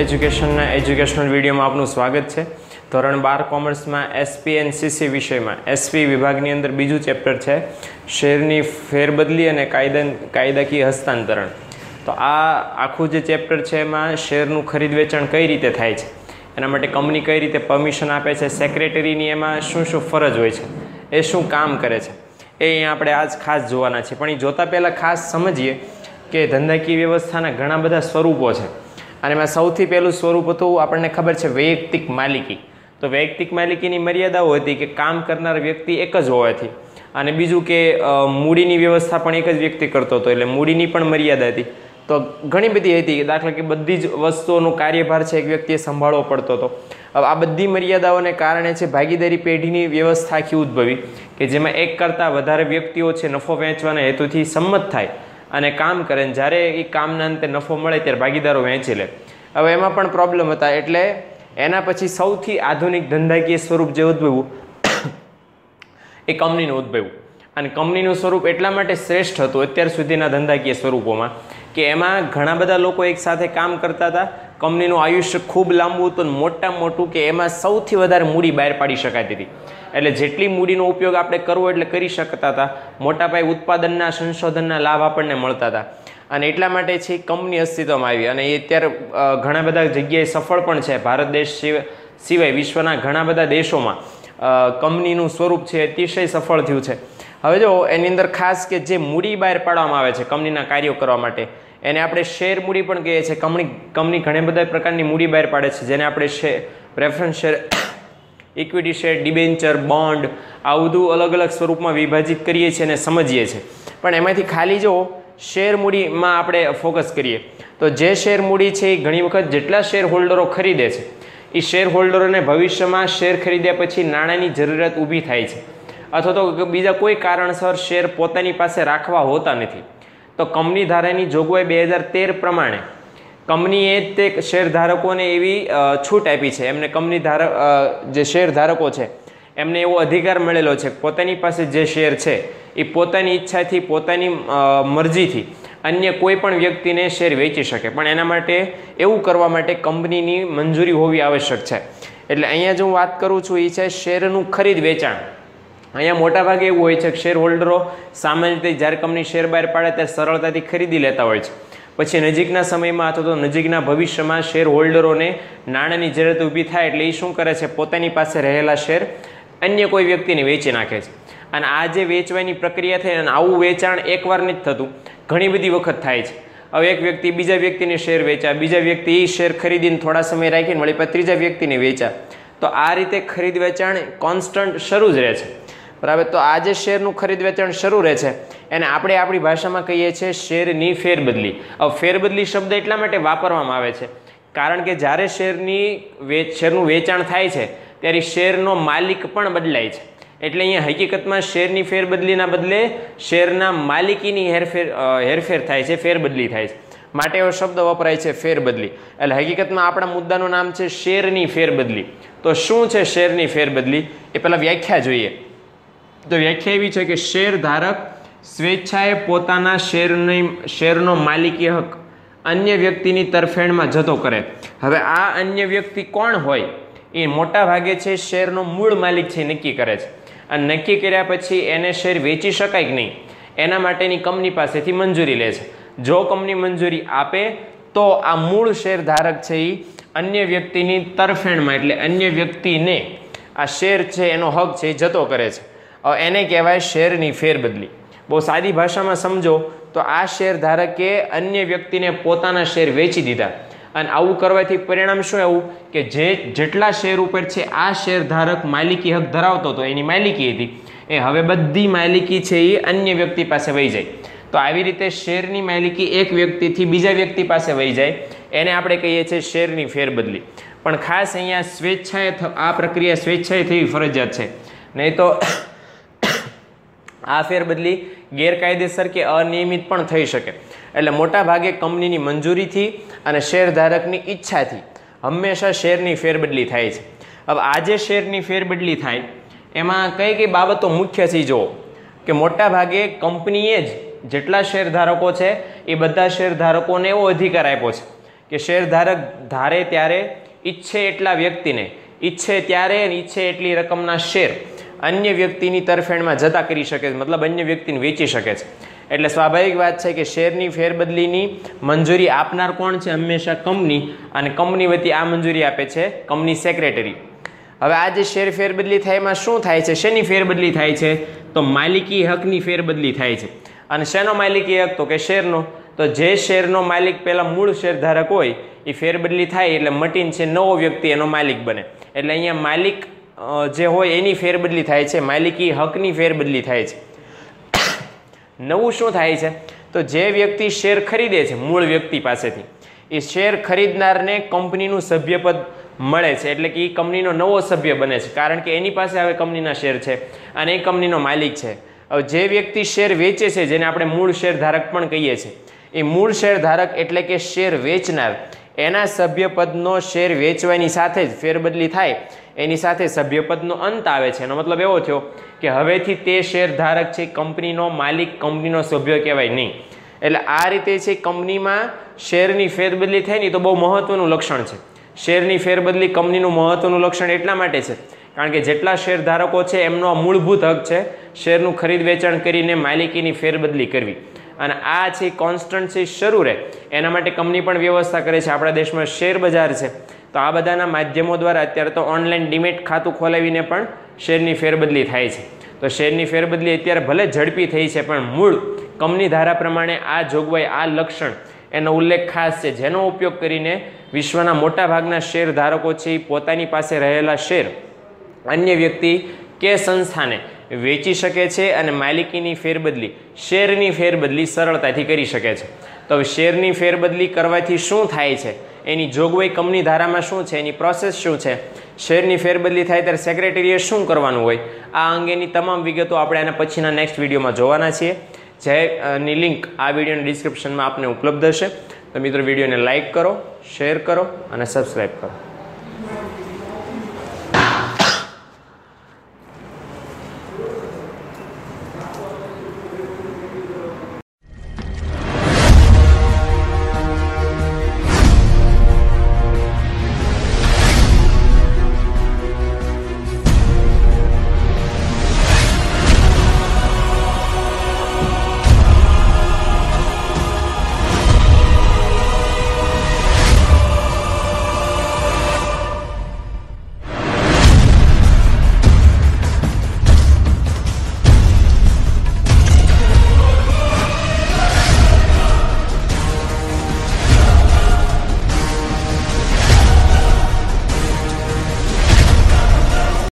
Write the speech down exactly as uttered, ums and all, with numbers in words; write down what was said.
એજ્યુકેશનના educational વિડીયોમાં આપનું સ્વાગત છે। ધોરણ બાર કોમર્સમાં એસપી એન્ડ સીસી વિષયમાં એસપી વિભાગની અંદર બીજું ચેપ્ટર છે શેરની ફેરબદલી અને કાયદા કાયદાકીય હસ્તાંતરણ। તો આ આખું જે ચેપ્ટર છે એમાં શેરનું ખરીદ વેચાણ કઈ રીતે થાય છે, એના માટે કંપની કઈ રીતે પરમિશન આપે છે, સેક્રેટરીની એમાં શું શું ફરજ હોય છે, એ શું કામ કરે છે, એ અહીંયા આપણે આજ ખાસ જોવાના છે। પણ એ જોતાં પહેલાં ખાસ સમજીએ કે ધંધાકીય વ્યવસ્થાના ઘણા બધા સ્વરૂપો છે અને એમાં સૌથી પહેલું સ્વરૂપ હતું આપણને ખબર છે વૈયક્તિક માલિકી। તો વૈયક્તિક માલિકીની મર્યાદાઓ હતી કે કામ કરનાર વ્યક્તિ એક જ હોવાથી, અને બીજું કે મૂડીની વ્યવસ્થા પણ એક જ વ્યક્તિ કરતો હતો એટલે મૂડીની પણ મર્યાદા હતી। તો ઘણી બધી હતી, દાખલા કે બધી જ વસ્તુઓનો કાર્યભાર છે એક વ્યક્તિએ સંભાળવો પડતો હતો। હવે આ બધી મર્યાદાઓને કારણે છે ભાગીદારી પેઢીની વ્યવસ્થા આખી ઉદ્ભવી કે જેમાં એક કરતાં વધારે વ્યક્તિઓ છે નફો વહેંચવાના હેતુથી સંમત થાય અને કામ કરે, જ્યારે એ કામના અંતે નફો મળે ત્યારે ભાગીદારો વહેંચી લે। હવે એમાં પણ પ્રોબ્લેમ હતા, એટલે એના પછી સૌથી આધુનિક ધંધાકીય સ્વરૂપ જે ઉદ્ભવ્યું એ કંપનીનું ઉદ્ભવ્યું। અને કંપનીનું સ્વરૂપ એટલા માટે શ્રેષ્ઠ હતું અત્યાર સુધીના ધંધાકીય સ્વરૂપોમાં કે એમાં ઘણા બધા લોકો એકસાથે કામ કરતા હતા, કંપનીનું આયુષ્ય ખૂબ લાંબુ હતું, મોટામાં મોટું કે એમાં સૌથી વધારે મૂડી બહાર પાડી શકાતી હતી। એટલે જેટલી મૂડીનો ઉપયોગ આપણે કરવો એટલે કરી શકતા હતા, મોટા પાયે ઉત્પાદનના સંશોધનના લાભ આપણને મળતા હતા, અને એટલા માટે છે કંપની અસ્તિત્વમાં આવી અને એ અત્યારે ઘણા બધા જગ્યાએ સફળ પણ છે। ભારત દેશ સિવાય વિશ્વના ઘણા બધા દેશોમાં કંપનીનું સ્વરૂપ છે અતિશય સફળ થયું છે। હવે જો એની અંદર ખાસ કે જે મૂડી બહાર પાડવામાં આવે છે કંપનીના કાર્યો કરવા માટે એને આપણે શેર મૂડી પણ કહીએ છીએ। કંપની કંપની ઘણી બધા પ્રકારની મૂડી બહાર પાડે છે, જેને આપણે share, preference share, equity share, debenture, bond, આ બધું અલગ અલગ સ્વરૂપમાં વિભાજિત કરીએ છીએ અને સમજીએ છીએ। પણ એમાંથી ખાલી જો શેર મૂડીમાં આપણે ફોકસ કરીએ તો જે શેર મૂડી છે એ ઘણી વખત જેટલા શેર હોલ્ડરો ખરીદે છે એ શેર હોલ્ડરોને ભવિષ્યમાં શેર ખરીદ્યા પછી નાણાંની જરૂરિયાત ઊભી થાય છે, અથવા તો બીજા કોઈ કારણસર શેર પોતાની પાસે રાખવા હોતા નથી। તો કંપની ધારાની જોગવાઈ બે હજાર તેર પ્રમાણે કંપનીએ તે શેરધારકોને એવી છૂટ આપી છે, એમને કંપની ધારક જે શેરધારકો છે એમને એવો અધિકાર મળેલો છે પોતાની પાસે જે શેર છે એ પોતાની ઈચ્છાથી, પોતાની મરજીથી અન્ય કોઈ પણ વ્યક્તિને શેર વેચી શકે, પણ એના માટે એવું કરવા માટે કંપનીની મંજૂરી હોવી આવશ્યક છે। એટલે અહીંયા જો હું વાત કરું છું એ છે શેરનું ખરીદ વેચાણ। અહીંયા મોટાભાગે એવું હોય છે કે શેર હોલ્ડરો સામાન્ય રીતે જ્યારે કંપની શેર બહાર પાડે ત્યારે સરળતાથી ખરીદી લેતા હોય છે, પછી નજીકના સમયમાં અથવા તો નજીકના ભવિષ્યમાં શેર હોલ્ડરોને નાણાંની જરૂરિયાત ઊભી થાય એટલે એ શું કરે છે પોતાની પાસે રહેલા શેર અન્ય કોઈ વ્યક્તિને વેચી નાખે છે। અને આ જે વેચવાની પ્રક્રિયા થઈ અને આવું વેચાણ એકવાર નથી થતું, ઘણી બધી વખત થાય છે। હવે એક વ્યક્તિ બીજા વ્યક્તિને શેર વેચ્યા, બીજા વ્યક્તિ એ શેર ખરીદીને થોડા સમય રાખીને વળી પાછા ત્રીજા વ્યક્તિને વેચ્યા, તો આ રીતે ખરીદ વેચાણ કોન્સ્ટન્ટ શરૂ જ રહે છે, બરાબર। તો આ જે શેરનું ખરીદ વેચાણ શરૂ રહે છે એને આપણે આપણી ભાષામાં કહીએ છીએ શેરની ફેરબદલી। હવે ફેરબદલી શબ્દ એટલા માટે વાપરવામાં આવે છે કારણ કે જ્યારે શેરની વેચ શેરનું વેચાણ થાય છે ત્યારે શેરનો માલિક પણ બદલાય છે, એટલે અહીંયા હકીકતમાં શેરની ફેરબદલીના બદલે શેરના માલિકીની હેરફેર હેરફેર થાય છે, ફેરબદલી થાય છે, માટે એવો શબ્દ વપરાય છે ફેરબદલી। એટલે હકીકતમાં આપણા મુદ્દાનું નામ છે શેરની ફેરબદલી। તો શું છે શેરની ફેરબદલી એ પહેલાં વ્યાખ્યા જોઈએ। તો વ્યાખ્યા એવી છે કે શેર ધારક સ્વેચ્છાએ પોતાના શેરની શેરનો માલિકી હક અન્ય વ્યક્તિની તરફેણમાં જતો કરે। હવે આ અન્ય વ્યક્તિ કોણ હોય એ મોટા ભાગે છે શેરનો મૂળ માલિક છે નક્કી કરે છે, અને નક્કી કર્યા પછી એને શેર વેચી શકાય કે નહીં એના માટેની કંપની પાસેથી મંજૂરી લે છે। જો કંપની મંજૂરી આપે તો આ મૂળ શેર ધારક છે એ અન્ય વ્યક્તિની તરફેણમાં એટલે અન્ય વ્યક્તિને આ શેર છે એનો હક છે એ જતો કરે છે, એને કહેવાય શેરની ફેરબદલી। બહુ સાદી ભાષામાં સમજો તો આ શેર ધારકે અન્ય વ્યક્તિને પોતાના શેર વેચી દીધા, અને આવું કરવાથી પરિણામ શું એવું કે જે જેટલા શેર ઉપર છે આ શેર ધારક માલિકી હક ધરાવતો હતો, એની માલિકી હતી, એ હવે બધી માલિકી છે એ અન્ય વ્યક્તિ પાસે વહી જાય। તો આવી રીતે શેરની માલિકી એક વ્યક્તિથી બીજા વ્યક્તિ પાસે વહી જાય એને આપણે કહીએ છીએ શેરની ફેરબદલી। પણ ખાસ અહીંયા સ્વેચ્છાએ આ પ્રક્રિયા સ્વેચ્છાએ થવી ફરજિયાત છે, નહીં તો આ ફેરબદલી ગેરકાયદેસર કે અનિયમિત પણ થઈ શકે। એટલે મોટા ભાગે કંપનીની મંજૂરીથી અને શેરધારકની ઈચ્છાથી હંમેશા શેરની ફેરબદલી થાય છે। હવે આ જે શેરની ફેરબદલી થાય એમાં કઈ કઈ બાબતો મુખ્ય છે જુઓ કે મોટા ભાગે કંપનીએ જ જેટલા શેરધારકો છે એ બધા શેરધારકોને એવો અધિકાર આપ્યો છે કે શેરધારક ધારે ત્યારે ઈચ્છે એટલા વ્યક્તિને ઈચ્છે ત્યારે અને ઈચ્છે એટલી રકમના શેર અન્ય વ્યક્તિની તરફેણમાં જતા કરી શકે છે, મતલબ અન્ય વ્યક્તિને વેચી શકે છે. એટલે સ્વાભાવિક વાત છે કે શેરની ફેરબદલીની મંજૂરી આપનાર કોણ છે? હંમેશા કંપની, અને કંપની વતી આ મંજૂરી આપે છે કંપની સેક્રેટરી. હવે આ જે શેર ફેરબદલી થાય એમાં શું થાય છે? શેની ફેરબદલી થાય છે? તો માલિકી હકની ફેરબદલી થાય છે. અને શેનો માલિકી હક? તો કે શેરનો. તો જે શેરનો માલિક પહેલા મૂળ શેરધારક હોય એ ફેરબદલી થાય એટલે મટીને છે નવો વ્યક્તિ એનો માલિક બને. એટલે અહીંયા માલિક જે હોય એની ફેરબદલી થાય છે, માલિકી હકની ફેરબદલી થાય છે. નવું શું થાય છે? તો જે વ્યક્તિ શેર ખરીદે છે મૂળ વ્યક્તિ પાસેથી, એ શેર ખરીદનારને કંપનીનું સભ્યપદ મળે છે, એટલે કે એ કંપનીનો નવો સભ્ય બને છે, કારણ કે એની પાસે હવે કંપનીના શેર છે અને એ કંપનીનો માલિક છે. હવે જે વ્યક્તિ શેર વેચે છે, જેને આપણે મૂળ શેરધારક પણ કહીએ છીએ, એ મૂળ શેરધારક એટલે કે શેર વેચનાર, એના સભ્યપદનો શેર વેચવાની સાથે જ ફેરબદલી થાય એની સાથે સભ્યપદનો અંત આવે છે. એનો મતલબ એવો થયો કે હવેથી તે શેરધારક છે કંપનીનો માલિક, કંપનીનો સભ્ય કહેવાય નહીં. એટલે આ રીતે છે કંપનીમાં શેરની ફેરબદલી થાય ને તો બહુ મહત્વનું લક્ષણ છે. શેરની ફેરબદલી કંપનીનું મહત્વનું લક્ષણ એટલા માટે છે કારણ કે જેટલા શેરધારકો છે એમનો મૂળભૂત હક છે શેરનું ખરીદ વેચાણ કરીને માલિકીની ફેરબદલી કરવી. અને આ છે કોન્સ્ટન્સી શરૂ રહે એના માટે કંપની પણ વ્યવસ્થા કરે છે. આપણા દેશમાં શેર બજાર છે, તો આ બધાના માધ્યમો દ્વારા અત્યારે તો ઓનલાઈન ડીમેટ ખાતું ખોલાવીને પણ શેરની ફેરબદલી થાય છે. તો શેરની ફેરબદલી અત્યારે ભલે ઝડપી થઈ છે, પણ મૂળ કંપની ધારા પ્રમાણે આ જોગવાઈ, આ લક્ષણ એનો ઉલ્લેખ ખાસ છે, જેનો ઉપયોગ કરીને વિશ્વના મોટા ભાગના શેર ધારકો છે એ પોતાની પાસે રહેલા શેર અન્ય વ્યક્તિ કે સંસ્થાને વેચી શકે છે અને માલિકીની ફેરબદલી, શેરની ફેરબદલી સરળતાથી કરી શકે છે. તો હવે શેરની ફેરબદલી કરવાથી શું થાય છે, એની જોગવાઈ કંપની ધારામાં શું છે, એની પ્રોસેસ શું છે, શેરની ફેરબદલી થાય ત્યારે સેક્રેટરીએ શું કરવાનું હોય, આ અંગેની તમામ વિગતો આપણે આના પછીના નેક્સ્ટ વિડીયોમાં જોવાના છીએ. જેની લિંક આ વિડીયોના ડિસ્ક્રિપ્શનમાં આપને ઉપલબ્ધ હશે. તો મિત્રો વિડીયોને લાઇક કરો, શેર કરો અને સબસ્ક્રાઈબ કરો.